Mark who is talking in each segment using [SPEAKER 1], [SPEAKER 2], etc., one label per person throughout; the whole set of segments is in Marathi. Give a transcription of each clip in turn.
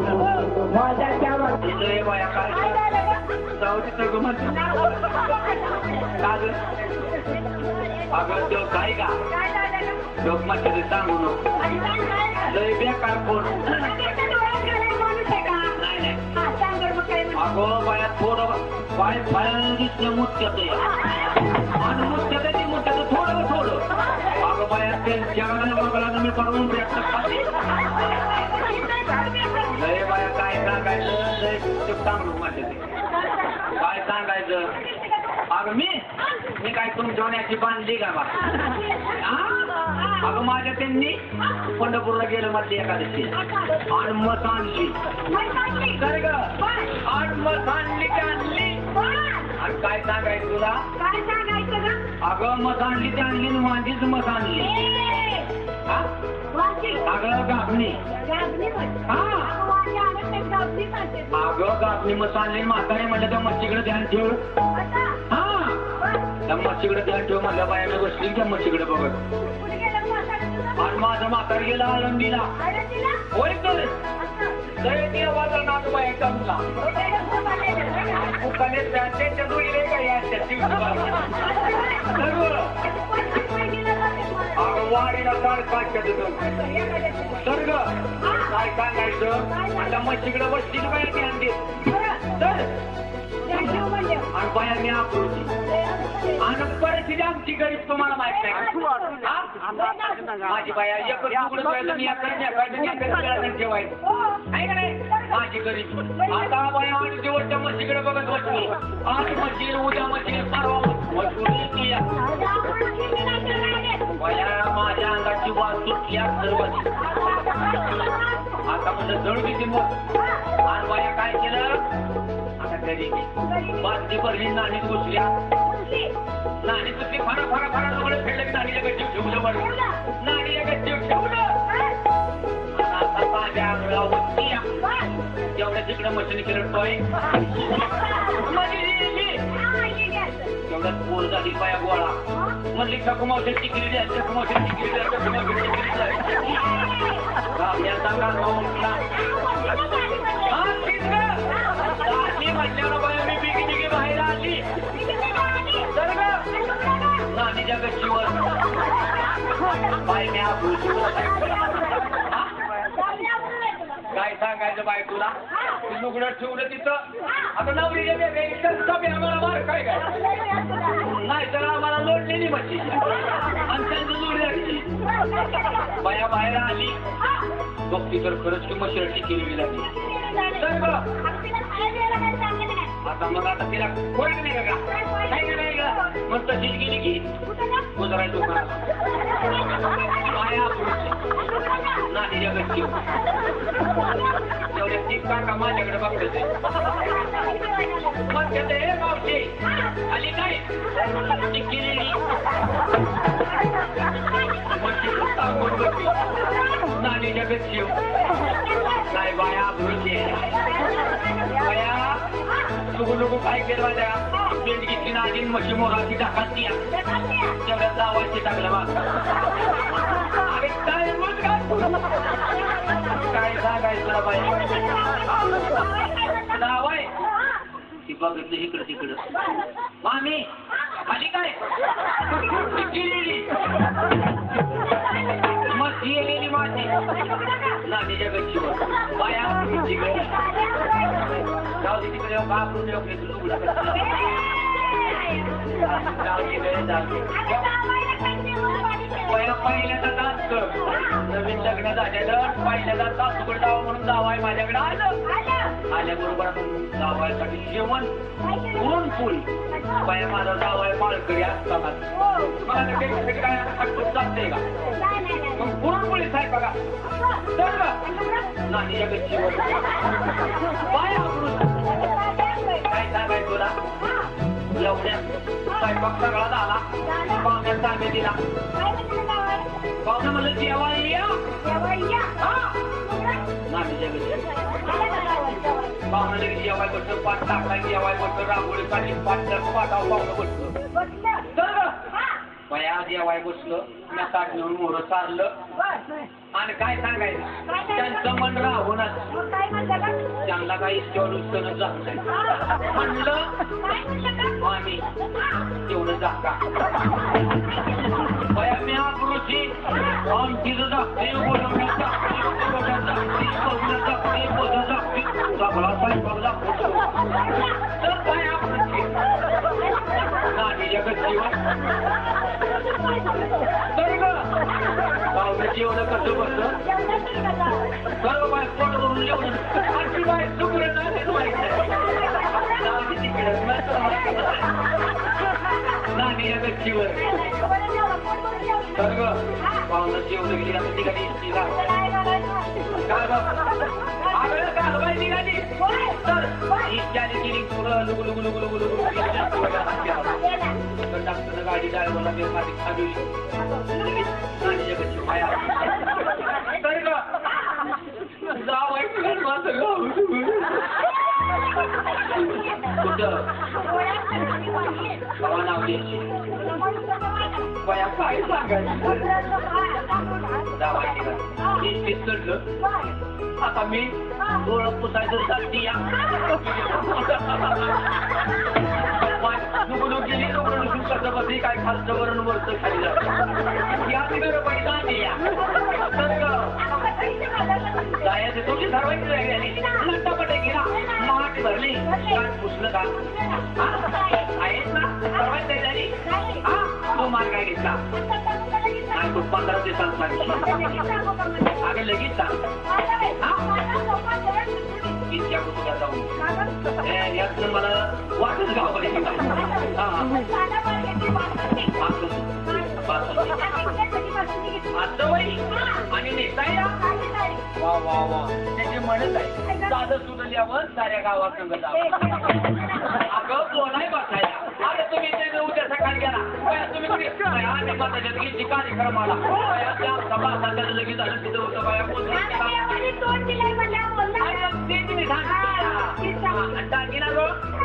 [SPEAKER 1] माझ्या त्या
[SPEAKER 2] इथे बाया काय जाऊ तिथं गमत अगं तो काय का लोक माझ्या सांगू नको लय बेकार फोन नाही अगं बाया थोडं पाय पायानं दिसलं मुत्यात आणि मुत्यात ती मुत्यात थोडं थोडं अगं बाया त्यांच्या बघायला मी करून व्यक्त लय बाया काय सांगायचं लय सांगू माझ्या काय सांगायचं अगं मी काय तुमच्या बांधली का बा अगं माझ्या त्यांनी पंढरपूरला गेलं मधली एकादशी आणि मत आणली कर ग आणि मत आणली की आणली आणि काय सांगायचं तुला अगं मत आणली ती आणली माझीच मत आणली अगं गाभणी अगं गाभणी मत आणली म्हातारी म्हणलं त्या मच्छीकडे ध्यान ठेव त्या मच्छीकडे ध्यान ठेव माझ्या बायाला बसली त्या मच्छीकडे बघत आणि माझं म्हातार गेला आळंदीला होय तर देवाचा नाथ बाया जमला त्यांच्या जोडीले काही वाडीला साडेपाचच्या तिथं सर्ग काय सांगायचं आता मच्छीकडे बसली बाया ध्यान देत आणि बायांनी आकृती आणि परिस्थिती आमची गरीब तुम्हाला माहित नाही माझी बाया एकच माझी गरीब आता बाया आठ दिवसच्या मच्छीकडे बघत बसली आज मच्छी उद्या मच्छी बाया माझ्या अंगाची वाद सुटली सर्वांची आता म्हणजे जळू किती मग आणि बाया काय केलं बादली भरली नाणी घुसल्या नाणी घुसली फारा फारा फारा जवळ फेडलं की नाणीला गच्चीव ठेवलं बरं नाणीला गच्चीव ठेवलं आता माझ्या अंगला होती तेवढ्या तिकडे मशीन केलं टॉय तेवढ्यात पोर झाली पाया गोळा म्हणली ठकुमावशी टिकली द्या ठकुमावशी टिकली द्या ठकुमावशी टिकली द्या म्हटल्यावर बाया मी बिगी बिगी बाहेर आली नाणीच्या गच्चीवर बाय काय सांगायचं बाय तुला लुगडं ठेवलं तिथं आता नवरीच्या आम्हाला मार काय काय नाही तर आम्हाला लोटलेली मच्छी आणि त्यांची जोडी बाया बाहेर आली बघती तर खरंच की मशीन टिकली लागली आता मग आता तिला कोण नाही का काय नाही का मग तशीच गेली की गुजरात दुकानात बाया नाणीच्या गच्चीव तेवढ्या ती काका माझ्याकडे बघते मग त्याचं हे मावशी आली काय ती केलेली नाणीच्या गच्चीव नाही बाया भुरते बाया लोक लोक काय केलं माझ्या पेट घेतली ना आधी मशी मोराची टाकायची तेवढ्या जावायची टाकलं मग काय मग काय सांगायचं बाई नाव आहे ती बघितलं इकडं तिकडं मामी आली काय मग गेलेली माझी नाणीच्या गच्चीवर बाया जाऊ दे तिकडे बापरून पहिल्यांदा दात कर नवीन लग्न झालेलं पहिल्यांदा सासूकडे जावं म्हणून जावाय माझ्याकडे आलं आल्याबरोबर आपण जावायसाठी जेवण पुरणपोळी बाया माझा जावाय माळकरी असताना मला काय हटकून जाते का मग पुरणपोळीच आहे बघा तर नाही या गच्चीवर बाया काय सांगाय तुला एवढ्या स्वयंपाक सगळा झाला पाहुण्यात सांगे दिला पाहुणा म्हणलं जेव्हा या नातीच्या गच्ची पाहुणा लगेच जेवाय बसलं पाठ टाकला जेवाय बसलं रांगोळी काढली पाठावर पाहुणं बसलं तर बया जेवाय बसलं मी ताट नेऊन मोरं चाललं आणि काय सांगायचं त्यांचं मन राहूनच चांगला काही इष्टवनुष्टनच जात नाही म्हणलं मामी तेवढं जा का बया मी हा पुरुषी आमचीच जागते बोलवण्यात जागते बोलवण्यात जागते बोलण्यात जागते बोलण्यात जागते चांगला स्वयंपाक दाखवतो तर काय हा पुरुषी नानीच्या गच्चीवर तर ग गावचं जेवण कसं बसतं सर्व बाय पोट भरून जेवण आणखी बाय सुगरण माहित नाही तिकडे नानीच्या गच्चीवर तर ग पाहुणं जेवण गेली आता निघाली तिला काय ग आगळ का हवाई निघाली तर इच्छाने गेली पुढं लुगु लुगु लुगु लुगु लुगु डॉक्टरनं गाडी ड्रायव्हरला बेमारी खाली नानीच्या गच्ची पाया तर ग जाव माझं गाव कुठं बाबा नाव द्यायची बया काय सांगायचं जावायची का तेच चढलं आता मी डोळं पुसायचं साठी या नुकडून गेली नुकडून कसं बसली काय खालचं वरण वरचं खाली जातं या बरोबर या जायचं तुमची सर्वांची राहिली लट्टापटे गेला माठ भरली काट पुसलं का आहेत ना सर्वांची झाली हा तो मार काय घेतला आणि तू 15 दिवसांत सांगितलं अगं लगेच सांग इतक्या कुठं जाऊन याचं मला वाटच गावाकडे आणि नेतायला वा वा वा त्याचे म्हणत आहे साधं सुधल्यावर साऱ्या गावात संग जावं अगं बोलाय बसायला अरे तुम्ही ते उद्या सकाळी गेला तुम्ही माझ्या गेली कार्यक्रमाला सभा लगेच झालं तिथं होतं बाया दागिना गो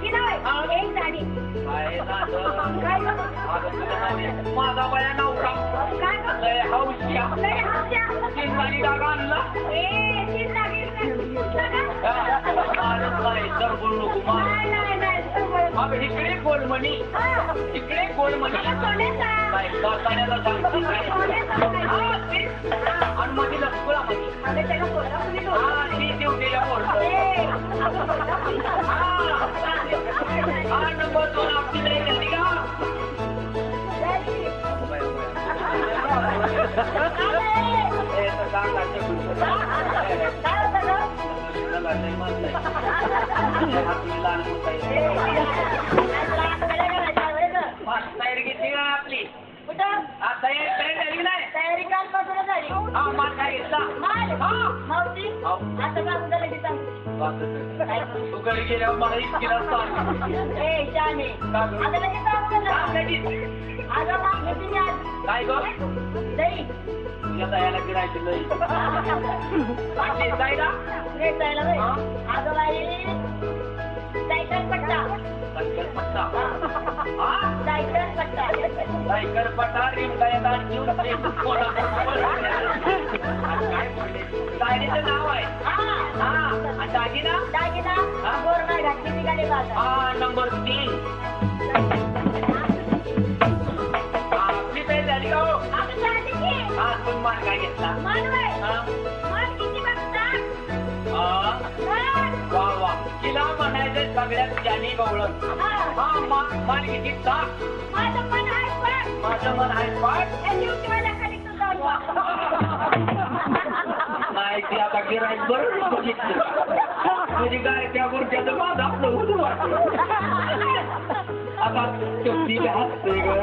[SPEAKER 2] माझा बाया नवरा हौशिया चिंतानी डागा आणला तर बोलू कुमार अगं इकडे गोलमणी इकडे गोलमणी कासाण्याला सांगतो आणि मध्ये लक्ष्मणामध्ये हा ती देवतेला बोलतो हा नंबर 2 आपली नाही झाली का तयारी घेतली ना आपली तयारी झाली नाही तयारी कालपासून झाली हा माल काय घेतला तू घरी गेल्यावर मला इतकीला सांग काय गो तुझ्या तयाला गिरायची लई नेसायला अगं बाई सायकल पट्टा सायकल पट्टा रिमका येतात सायरीचं नाव आहे आणि दागिना हा नंबर 3 आपली तयारी झाली का हो हा तुम्ही मान काय घेतला वा वा तिला म्हणायचं सगळ्यात ज्याने गवळण हा मान किती ताक माझं मन आहे पाठ नाही ती आता गिराईक बरं बघितलं तुझी गाय त्या गुरट्याचं माझं आपलं होतं वाटलं आता ती हसते ग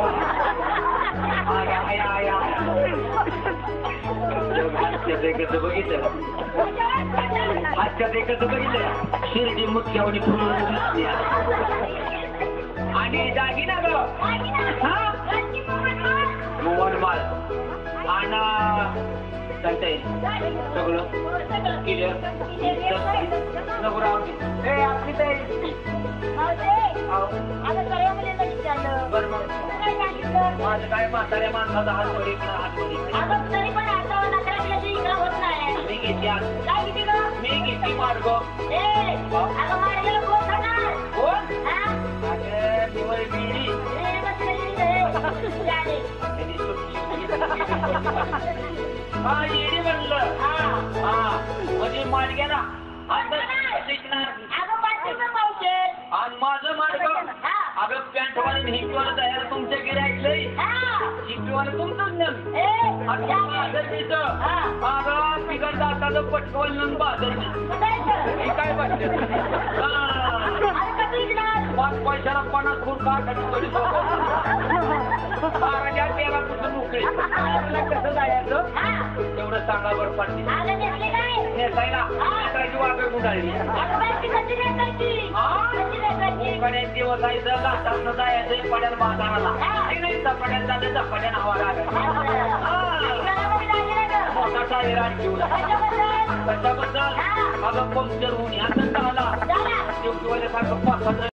[SPEAKER 2] कसं बघितलं आजच्या ते कसं बघितलं शिर्डी मुख्यावणी फुलून दिसली आणि दागिना ग मोहन माल आणि सांगता येईल सगळं क्लिअर नको राहू दे आपली तयारी बरं मग माझं काय म्हाताऱ्या माणसाचा हात वर इकडं हात वर इकडे घेते आज
[SPEAKER 1] काय किती ग
[SPEAKER 2] मी घेते मार्ग
[SPEAKER 1] ए अगं मारलेलं कोण खाणार
[SPEAKER 2] कोण
[SPEAKER 1] हा
[SPEAKER 2] अरे निवळ बिडी
[SPEAKER 1] ए बसलेली रे जाणे
[SPEAKER 2] त्यांनी हा येडी म्हणलं हा म्हणजे माडग्याला
[SPEAKER 1] अगं पाचशे पावशे
[SPEAKER 2] आणि माझं मार्ग अगं पॅन्टवाले हिटवाला तयार तुमच्या गिरायकलंय हिटवाला तुमचंच नाही अगं बिगड जाताचं पटकवल नन बाजार मी काय बसले पाच पैशाला 50 फूट कार बाराच्या तेरा कुठं मोकळे कसं जायचं तेवढं सांगा बरं पडते नेसायला नेसायची वागड गुंडाळली दिवस जायचं घाटातनं जायचं पड्याला बाजाराला नाही चपाट्यात जायचं चपाट्यानं हवा मोठा टायर आणि घेऊन त्याच्याबद्दल अगं पंक्चर होऊन ह्या झाला सारखं 5